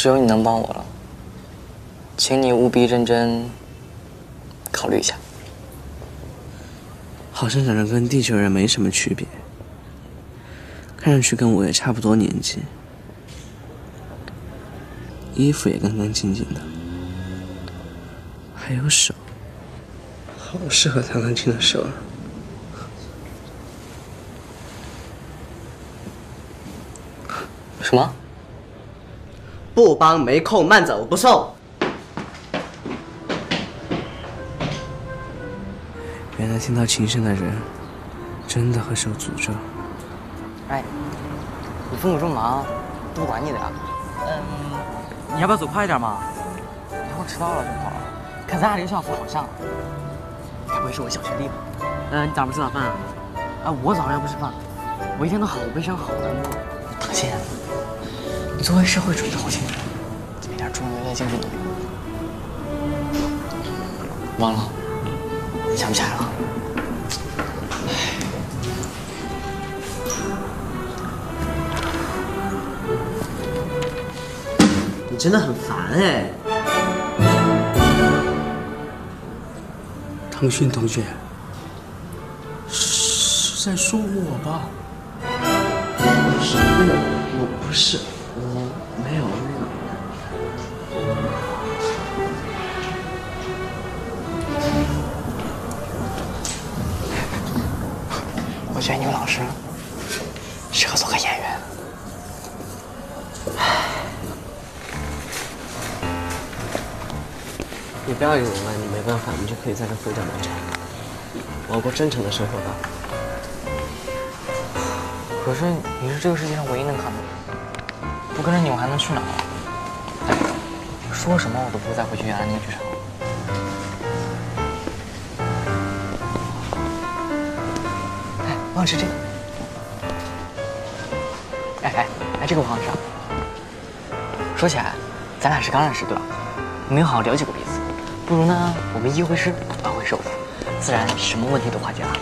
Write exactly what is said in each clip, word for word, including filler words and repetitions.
只有你能帮我了，请你务必认真考虑一下。 好像长得跟地球人没什么区别，看上去跟我也差不多年纪，衣服也干干净净的，还有手，好适合弹钢琴的手啊！ 什么？ 不帮没空，慢走不送。 原来听到琴声的人，真的会受诅咒。 哎，你父母这么忙，不管你的呀。 嗯，你要不要走快一点嘛？ 一会儿迟到了就不好了。看咱俩这个校服好像，该不会是我小学弟吧？ 呃，你咋不吃早饭啊？啊，我早上要不吃饭，我一天都好悲伤，好难过。 唐鑫，你作为社会主义的好青年，怎么一点中国的精神都没有？忘了？想不起来了？ 你真的很烦哎。 唐鑫同学，是在说我吧？ 是那个，我不是，我没有那个。 我觉得你们老师适合做个演员。 你不要隐瞒，你没办法，你就可以在这胡搅蛮缠。我要过真诚的生活吧。 可是你是这个世界上唯一能看到的人，不跟着你我还能去哪儿？哎，说什么我都不会再回去原来那个剧场。哎，我想吃这个。哎哎哎，这个我好想吃。说起来，咱俩是刚认识对吧？没有好好了解过彼此，不如呢，我们一会师，二会授服，自然什么问题都化解了。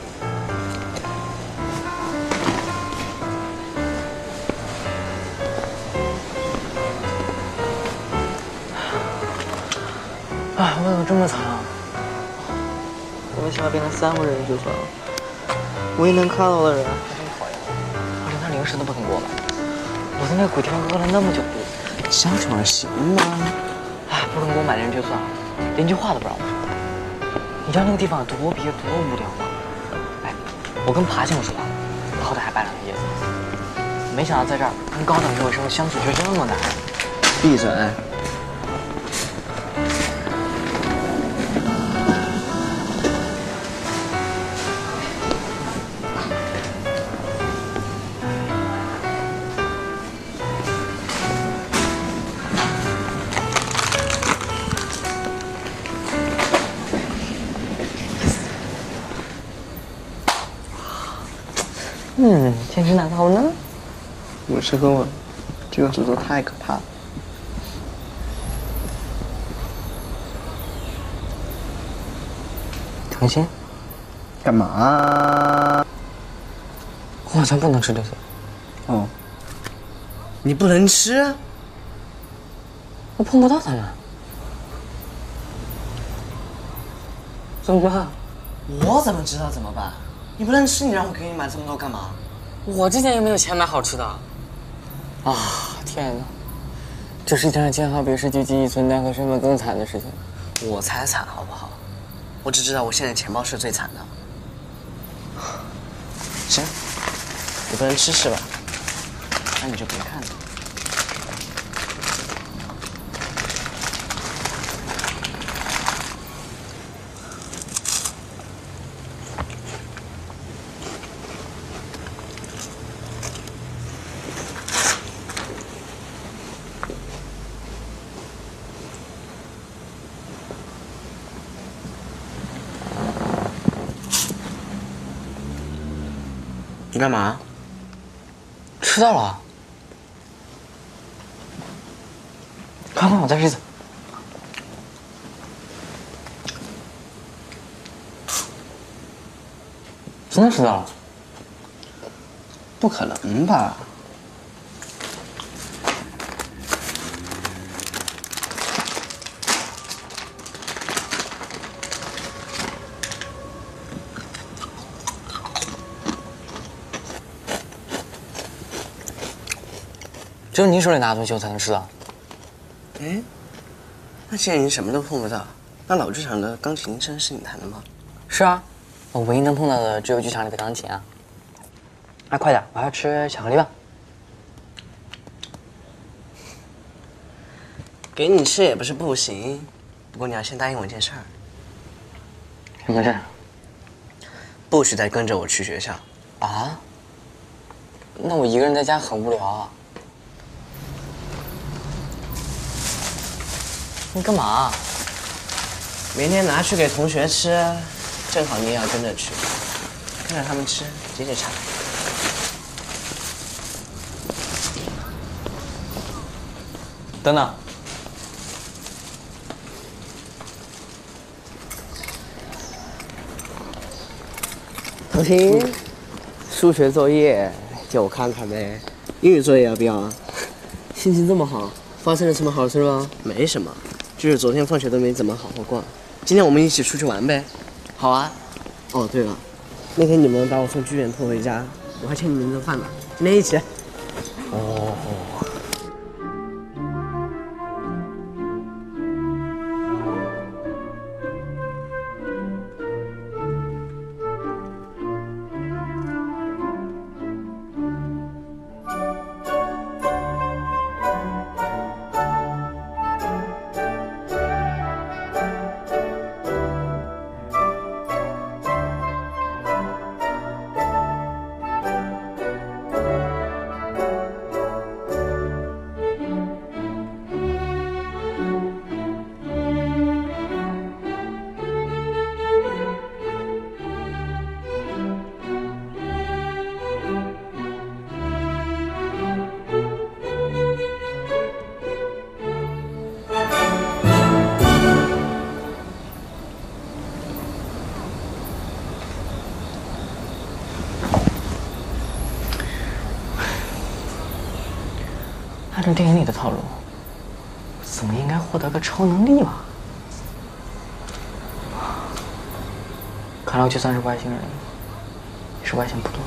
哎，我怎么这么惨啊？我们学校变成三个人就算了，唯一能看到的人还真讨厌，而且他零食都不肯给我买。我在那个鬼地方饿了那么久， 家长行吗？ 哎，不肯给我买的人就算了，连句话都不让我说。你知道那个地方有多憋多无聊吗？哎，我跟爬行说话，好歹还掰两个叶子，没想到在这儿跟高等社会生相处却这么难。 闭嘴！ 嗯，天之难逃呢。 我是和我，这个诅咒太可怕了。 唐鑫， 干嘛？ 我好像不能吃这些。 哦，你不能吃？ 我碰不到他们。怎么办？ 我怎么知道怎么办？你不能吃，你让我给你买这么多干嘛？ 我之前也没有钱买好吃的。啊，天哪！这是一件建好比世界记忆存档和身份更惨的事情。 我才惨好不好？我只知道我现在钱包是最惨的。行，你不能吃是吧？那你就别看了。你干嘛？ 吃到了。看看我在日子。真的吃到了？ 不可能吧？ 只有你手里拿的东西我才能吃的。 哎，那既然你什么都碰不到，那老剧场的钢琴声是你弹的吗？ 是啊，我唯一能碰到的只有剧场里的钢琴啊。哎，快点，我要吃巧克力棒。 给你吃也不是不行，不过你要先答应我一件事儿。 什么事？ 不许再跟着我去学校。 啊？那我一个人在家很无聊啊。你干嘛？ 明天拿去给同学吃，正好你也要跟着去，看着他们吃，解解馋。 等等。 唐婷，数学作业借我看看呗。 英语作业要不要啊？ 心情这么好，发生了什么好事吗？ 没什么，就是昨天放学都没怎么好好逛。今天我们一起出去玩呗。 好啊。哦，对了，那天你们把我从剧院拖回家，我还欠你们一顿饭呢。今天一起。 哦。按照电影里的套路，总应该获得个超能力吧？看来我就算是外星人，也是外星不多。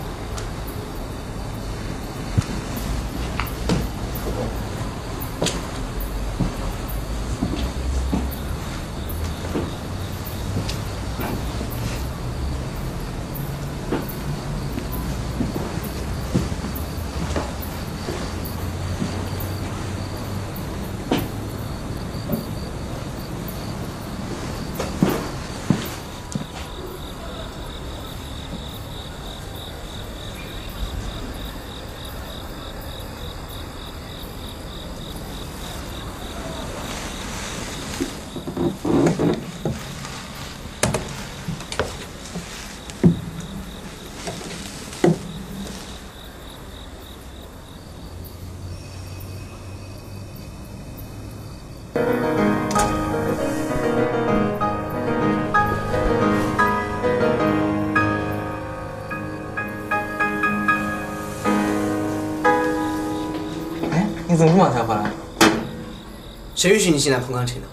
你怎么这么晚才回来？ 谁允许你进来碰钢琴的？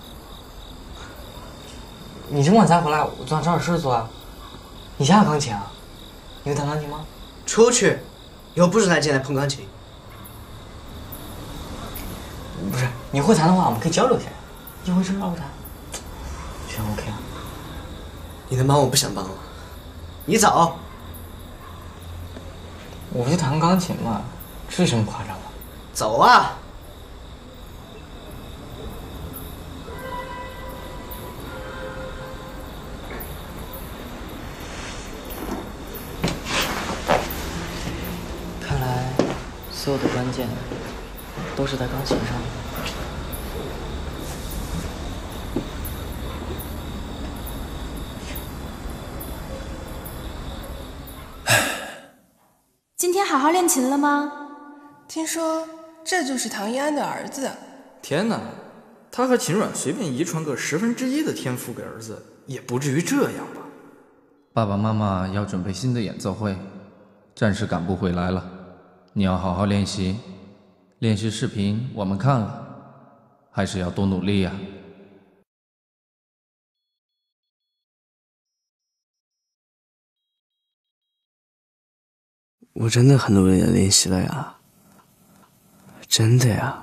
你这么晚才回来，我总想找点事做啊。你家有钢琴啊？你会弹钢琴吗？ 出去，以后不准再进来碰钢琴。 不是，你会弹的话，我们可以交流一下，一回生二回弹，全 OK 啊。 你能帮我不想帮我，你走。 我就弹钢琴嘛，这有什么夸张的？ 走啊！ 看来所有的关键都是在钢琴上。 今天好好练琴了吗？ 听说这就是唐一安的儿子。 天哪，他和秦软随便遗传个十分之一的天赋给儿子，也不至于这样吧？ 爸爸妈妈要准备新的演奏会，暂时赶不回来了。你要好好练习，练习视频我们看了，还是要多努力呀。 我真的很努力的练习了呀， 真的呀？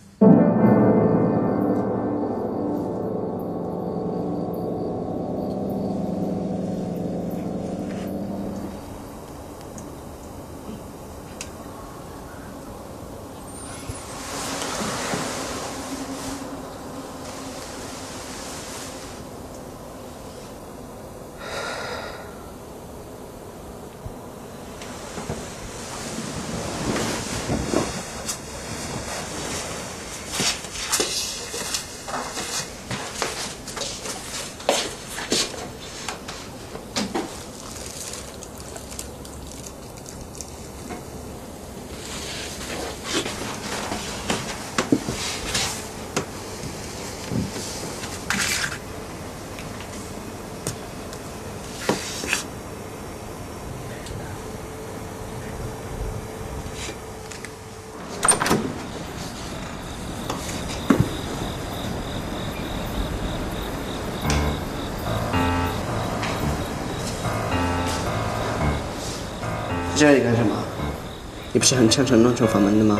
这里干什么？你不是很擅长乱闯房门的吗？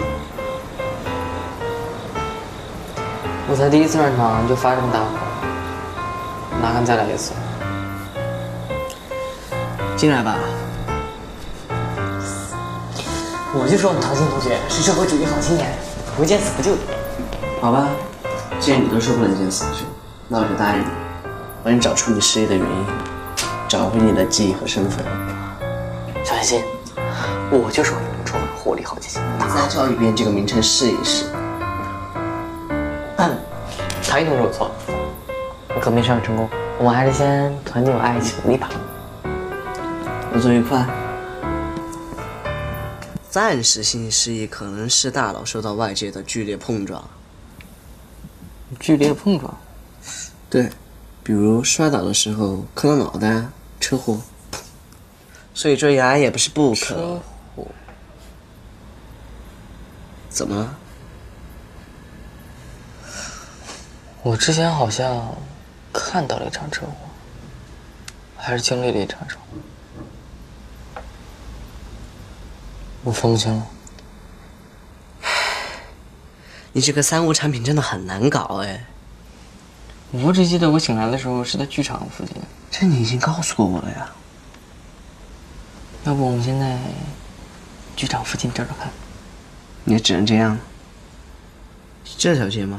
我才第一次上场就发这么大火，哪敢再来一次？ 进来吧。 我就说我们唐鑫同学是社会主义好青年，不见死不救的。 好吧，既然你都说不能见死不救，那我就答应你，帮你找出你失忆的原因，找回你的记忆和身份。 小甜心，我就说你们充满活力好奇心。 再叫一遍这个名称试一试。 嗯，唐鑫同学我错了，革命尚未成功，我们还是先团结友爱，一起努力吧。 合作愉快。暂时性失忆可能是大脑受到外界的剧烈碰撞。 剧烈碰撞？ 对，比如摔倒的时候磕到脑袋，车祸。所以追牙也不是不可。 车祸？ 怎么了？ 我之前好像看到了一场车祸，还是经历了一场车祸。我分不清了。 你这个三无产品真的很难搞哎！ 我只记得我醒来的时候是在剧场附近。 这你已经告诉过我了呀。 要不我们现在剧场附近找找看？ 也只能这样。是这条街吗？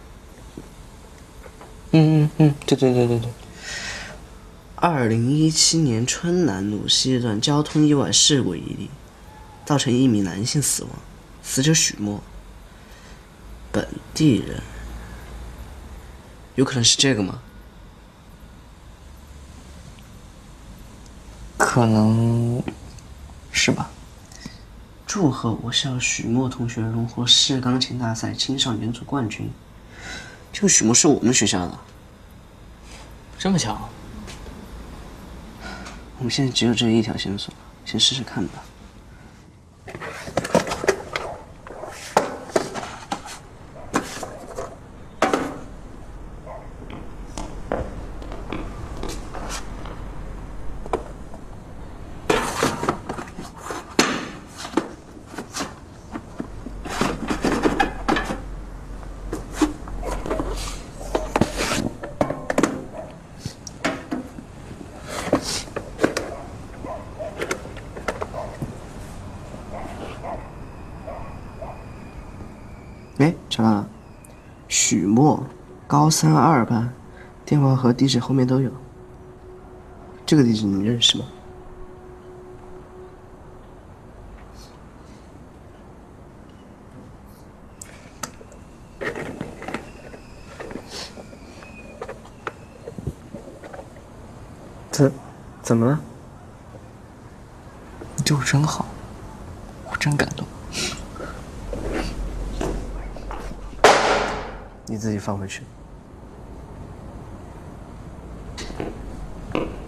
嗯嗯嗯，对对对对对。 二零一七年春南路西段交通意外事故一例，造成一名男性死亡，死者许墨，本地人。有可能是这个吗？ 可能是吧。 祝贺我校许墨同学荣获市钢琴大赛青少年组冠军。这个许墨是我们学校的。 这么巧？ 我们现在只有这一条线索，先试试看吧。哎，找到了，许墨，高三二班，电话和地址后面都有。这个地址你们认识吗？怎，怎么了？ 你对我真好，我真感动。 你自己放回去。